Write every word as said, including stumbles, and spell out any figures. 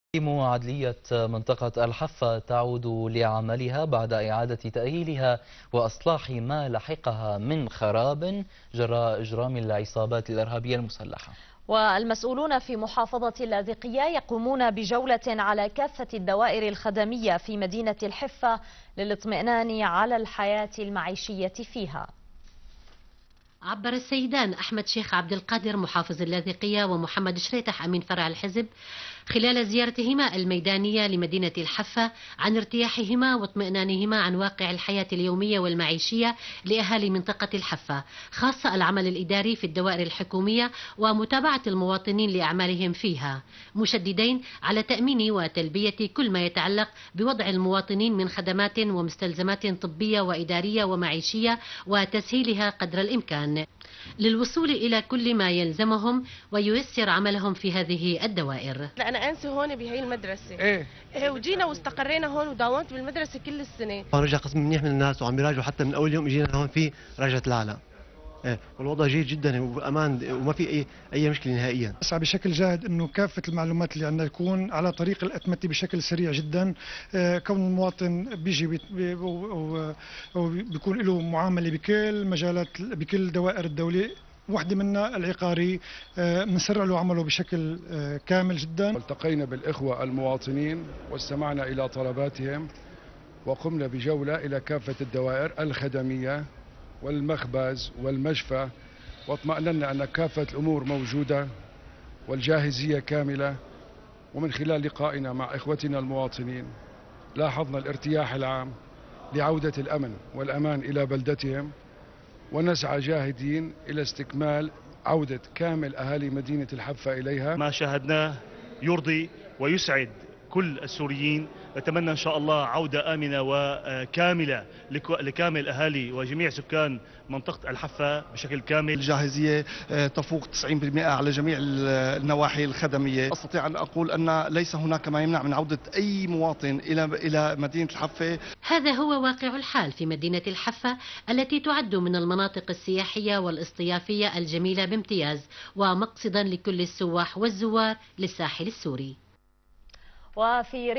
تقييم عدلية منطقة الحفة تعود لعملها بعد إعادة تأهيلها وإصلاح ما لحقها من خراب جراء إجرام العصابات الإرهابية المسلحة. والمسؤولون في محافظة اللاذقية يقومون بجولة على كافة الدوائر الخدمية في مدينة الحفة للاطمئنان على الحياة المعيشية فيها. عبر السيدان أحمد شيخ عبد القادر محافظ اللاذقية ومحمد شريتح أمين فرع الحزب خلال زيارتهما الميدانية لمدينة الحفة عن ارتياحهما واطمئنانهما عن واقع الحياة اليومية والمعيشية لأهالي منطقة الحفة، خاصة العمل الإداري في الدوائر الحكومية ومتابعة المواطنين لأعمالهم فيها، مشددين على تأمين وتلبية كل ما يتعلق بوضع المواطنين من خدمات ومستلزمات طبية وإدارية ومعيشية وتسهيلها قدر الإمكان للوصول إلى كل ما يلزمهم وييسر عملهم في هذه الدوائر. أنا أنسي هون بهي المدرسة إيه إيه وجينا واستقرينا هون وداومت بالمدرسة كل السنة. رجع قسم منيح من الناس وعم يراجعوا حتى من أول يوم إجينا هون في رجعة الأعلى. إيه والوضع جيد جدا وأمان وما في أي أي مشكلة نهائيا. أسعى بشكل جاهد إنه كافة المعلومات اللي عندنا تكون على طريق الأتمتة بشكل سريع جدا. إيه كون المواطن بيجي بي وبيكون له معاملة بكل مجالات بكل دوائر الدولة، واحدة منها العقاري بنسرع له عمله بشكل كامل جدا. التقينا بالإخوة المواطنين واستمعنا إلى طلباتهم وقمنا بجولة إلى كافة الدوائر الخدمية والمخبز والمشفى واطمأننا أن كافة الأمور موجودة والجاهزية كاملة. ومن خلال لقائنا مع إخوتنا المواطنين لاحظنا الارتياح العام لعودة الأمن والأمان إلى بلدتهم، ونسعى جاهدين إلى استكمال عودة كامل أهالي مدينة الحفة إليها. ما شاهدناه يرضي ويسعد كل السوريين، نتمنى إن شاء الله عودة آمنة وكاملة لكامل أهالي وجميع سكان منطقة الحفة بشكل كامل. الجاهزية تفوق تسعين بالمئة على جميع النواحي الخدمية. أستطيع أن أقول أن ليس هناك ما يمنع من عودة أي مواطن إلى إلى مدينة الحفة. هذا هو واقع الحال في مدينة الحفة التي تعد من المناطق السياحية والاصطيافية الجميلة بامتياز ومقصدا لكل السواح والزوار للساحل السوري. وفي